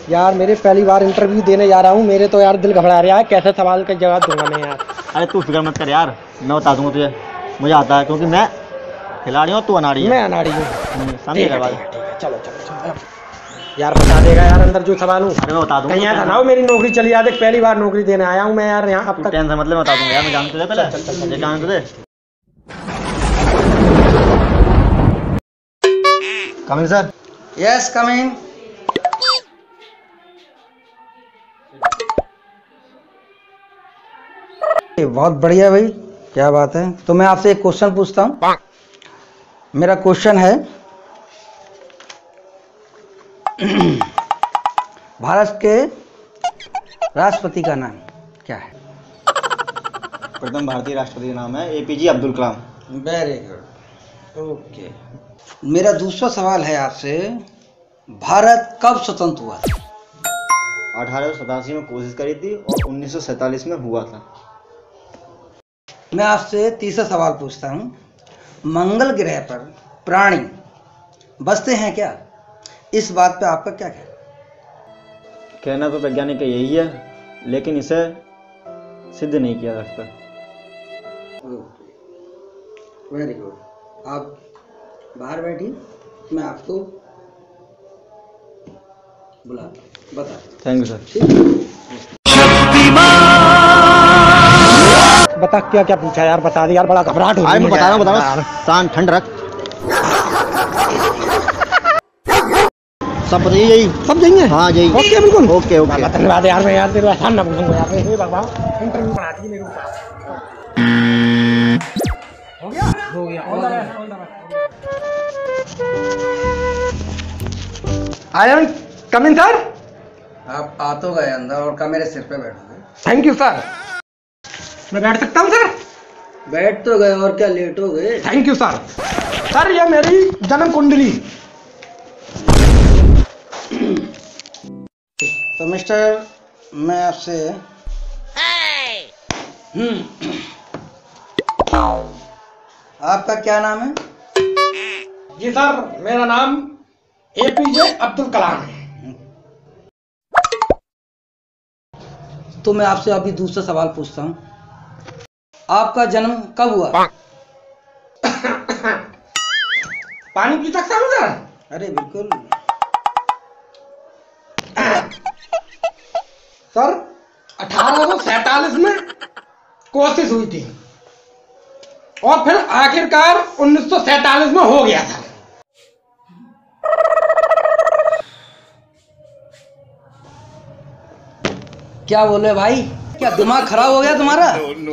यार मेरे पहली बार इंटरव्यू देने जा रहा हूँ, मेरे तो यार दिल घबरा रहा है, कैसे सवाल का जवाब दूंगा मैं यार। अरे तू फिक्र मत कर यार, मैं बता दूंगा तुझे, मुझे आता है क्योंकि मैं खिलाड़ी हूँ, तू अनाड़ी है। मैं अनाड़ी हूँ। समझेगा बात। चलो चलो चलो यार, बता देगा यार अंदर जो सवाल हूँ। अरे मैं बता दूंगा, कहीं ऐसा ना हो मेरी नौकरी चली जाए, पहली बार नौकरी देने आया हूँ मैं यार यहाँ। अब तक टेंशन मतलब बता दूंगा यार, मैं जानता तुझे पहले। चल जान तुझे। Coming sir. Yes coming. बहुत बढ़िया भाई, क्या बात है। तो मैं आपसे एक क्वेश्चन पूछता हूँ। मेरा क्वेश्चन है भारत के राष्ट्रपति का नाम क्या है? प्रथम भारतीय राष्ट्रपति का नाम है APJ Abdul Kalam. Very good, okay. मेरा दूसरा सवाल है आपसे, भारत कब स्वतंत्र हुआ? 1887 में कोशिश करी थी और 1947 में हुआ था। मैं आपसे तीसरा सवाल पूछता हूँ, मंगल ग्रह पर प्राणी बसते हैं क्या? इस बात पे आपका क्या कहना? कहना तो वैज्ञानिक का यही है, लेकिन इसे सिद्ध नहीं किया जा सकता। वेरी गुड, आप बाहर बैठिए, मैं आपको बुलाता हूँ, बता। Thank you sir. बता क्या क्या पूछा यार, बता दे यार, बड़ा घबराहट हो रही है। मैं बता रहा हूँ, शांत ठंड रख। सब बताइए, यही सब जाएंगे। हाँ यही, ओके बिल्कुल, ओके ओके। धन्यवाद यार, मैं यार तेरे आसान ना पूछूंगा यार। हे भगवान, इंटरव्यू बनाती है मेरे ऊपर। हो गया हो गया। I am coming sir. आप आ तो गए अंदर और का मेरे सिर पे बैठोगे? Thank you sir. मैं बैठ सकता हूँ सर? बैठ तो गए और क्या लेट हो गए? Thank you sir. सर ये मेरी जन्म कुंडली। तो मिस्टर, मैं आपसे आपका क्या नाम है? जी सर, मेरा नाम APJ अब्दुल कलाम है। तो मैं आपसे अभी दूसरा सवाल पूछता हूँ, आपका जन्म कब हुआ? पानी पी सकता हूँ सर? अरे बिल्कुल। सर 1847 में कोशिश हुई थी और फिर आखिरकार 1947 में हो गया था। क्या बोले भाई, क्या दिमाग खराब हो गया तुम्हारा?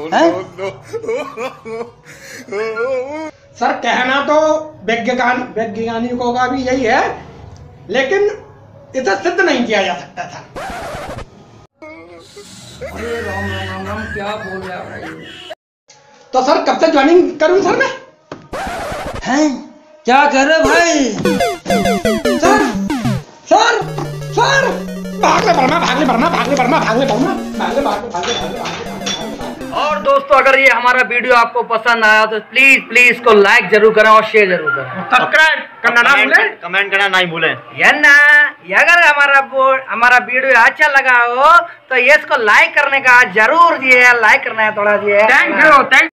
सर कहना तो वैज्ञानिकों का भी यही है, लेकिन इसे सिद्ध नहीं किया जा सकता था। अरे राम राम राम, क्या बोल रहा भाई? तो सर कब से ज्वाइनिंग करूं सर मैं? हैं? क्या कर रहे भाई? सर सर सर भागले बर्मा भागले बर्मा भागले बर्मा भागले बर्मा भागले भागले भागले भागले। और दोस्तों, अगर ये हमारा वीडियो आपको पसंद आया तो प्लीज इसको लाइक जरूर करें और शेयर जरूर करें। सब्सक्राइब करना ना भूलें, कमेंट करना नहीं भूलें। अगर हमारा वीडियो अच्छा लगा हो तो ये इसको लाइक करने का जरूर जी है, लाइक करना है थोड़ा जी है। Thank you.